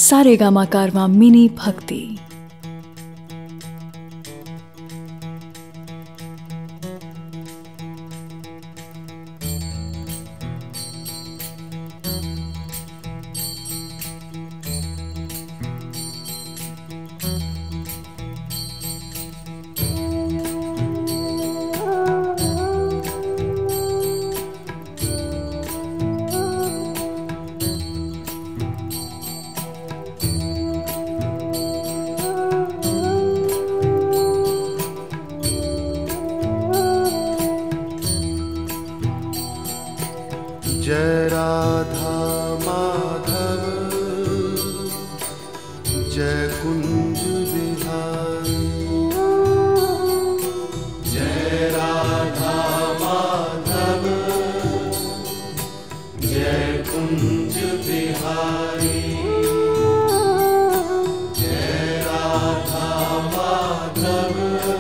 सारेगामा कारवां mini भक्ति। जय राधा माधव जय कुंज बिहारी। जय राधा माधव जय कुंज बिहारी। जय राधा माधव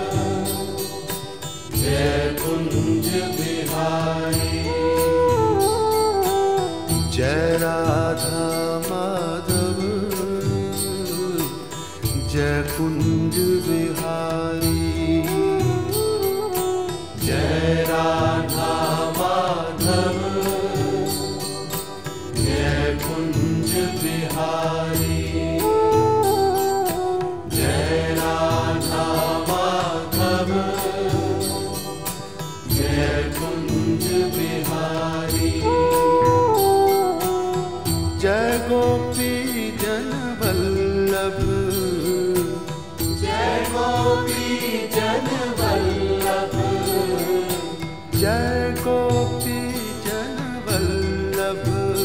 जय कुंज बिहारी। जय राधा माधव जय कुंज बिहारी। जय राधा माधव जय कुंज बिहारी। जय राधा माधव जय कुंज बिहारी। जय गोपी जन वल्लभ जय गोपी जन वल्लभ। जय गोपी जन वल्लभ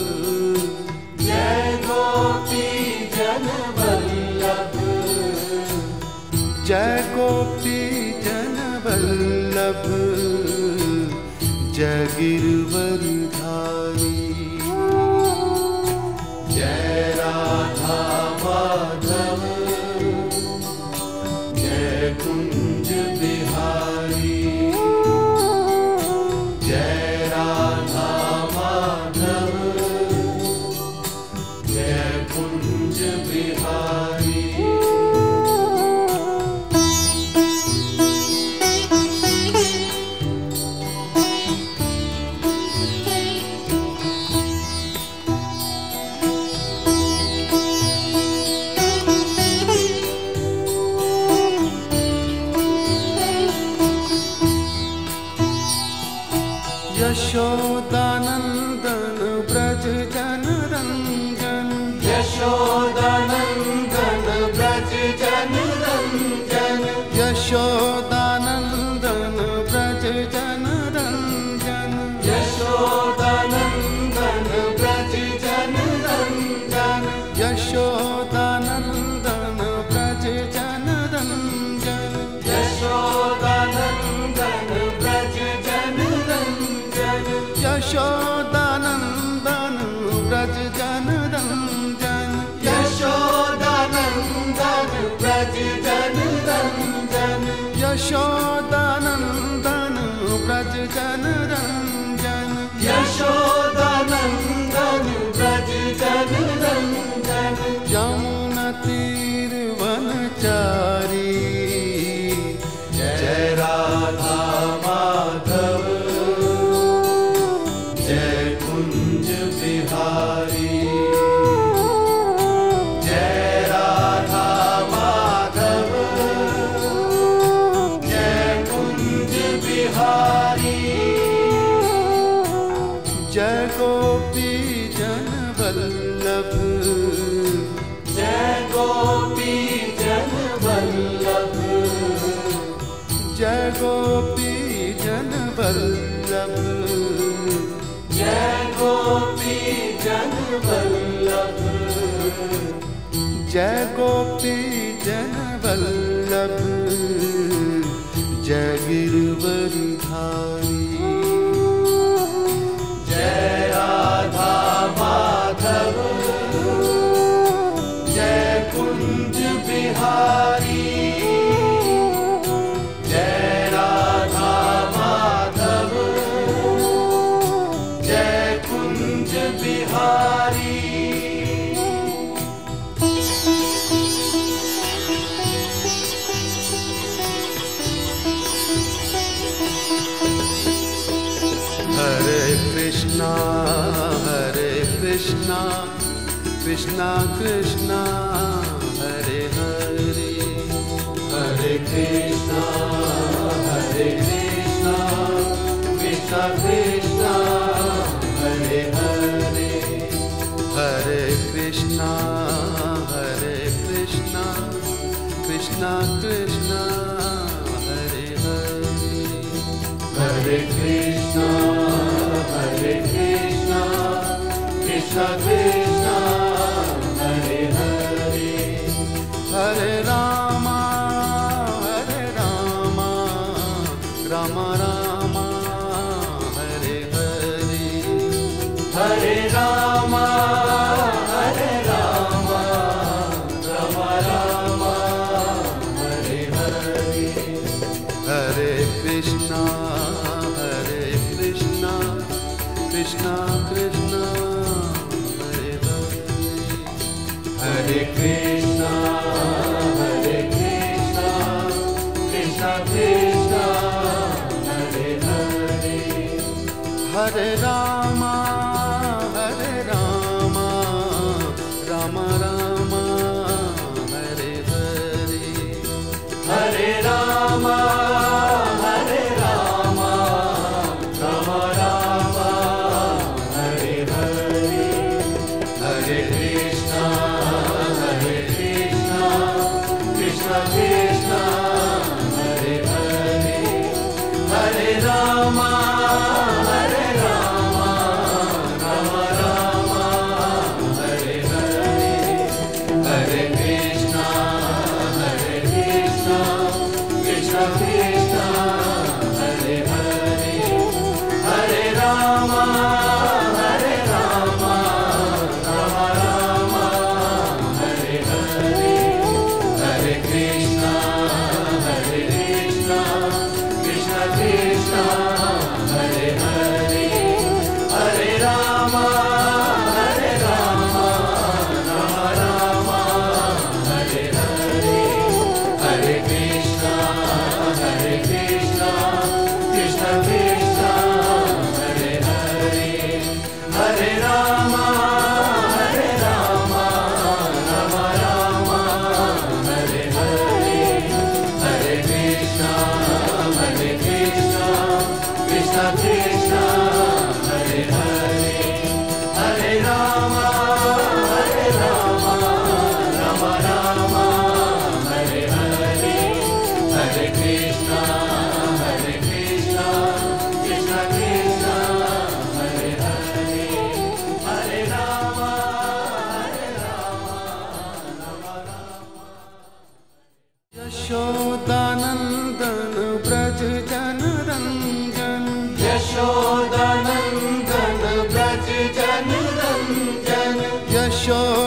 जय गोपी जन वल्लभ। जय गोपी जन वल्लभ जय गिरवरधारी। जय राधा माधव जय कुंज बिहारी। जय राधा माधव जय कुंज बिहारी। यशोदानंदन ब्रज जन रंजन। यशोदानंदन ब्रज जन रंजन। यशोदानंदन ब्रज जन रंजन। यशोदानंदन ब्रज जन रंजन। यशोदानंदन ब्रज जन रंजन। यशोदानंदन ब्रज जन रंजन। यशोदानंदन ब्रज जन रंजन। यशोदानंदन ब्रज जन रंजन। यशोदानंदन ब्रज जन रंजन। यशोदानंदन ब्रज जन रंजन। यमुना तीर वनचारी। जय राधा माधव जय कुंज बिहारी। जय राधा माधव जय कुंज बिहारी। जय गोपी जन वल्लभ जय गोपी जन वल्लभ। जय गोपी जन वल्लभ जय गोपी जन वल्लभ। जय गोपी जन वल्लभ जय गिरवरधारी। जय राधा माधव जय कुंज बिहारी। जय राधा माधव जय Kunj Bihari. Krishna Krishna Hare Hare Hare Krishna Hare Krishna Krishna Krishna Hare Hare Hare Krishna Hare Krishna Krishna Krishna Hare Hare Hare Krishna Hare Krishna Krishna Krishna Hare Hare Hare Rama Rama Rama Hare Hare Hare Rama Rama Rama Hare Hare Hare Krishna Krishna Krishna Hare Hare Hare Krishna Krishna Krishna Hare Hare Hare Rama Rama Rama Hare Hare Hare Rama Rama Rama Hare Hare Hare Krishna Krishna Krishna Hare Hare Hare Rama Rama Rama Hare Hare Hare Krishna Krishna Krishna Hare Hare Hare Rama Rama Rama Hare Hare Hare Krishna Krishna Krishna Hare Hare Hare Rama Rama Rama Hare Hare Hare Krishna Krishna Krishna Hare Hare Hare Rama Rama Rama Hare Hare Hare Krishna Krishna Krishna Hare Hare Hare Rama Rama Rama Hare Hare Hare Krishna Krishna Krishna Hare Hare Hare Rama Yashodanandan Braj Janaranjan Yashodanandan Braj Janaranjan Yashodanandan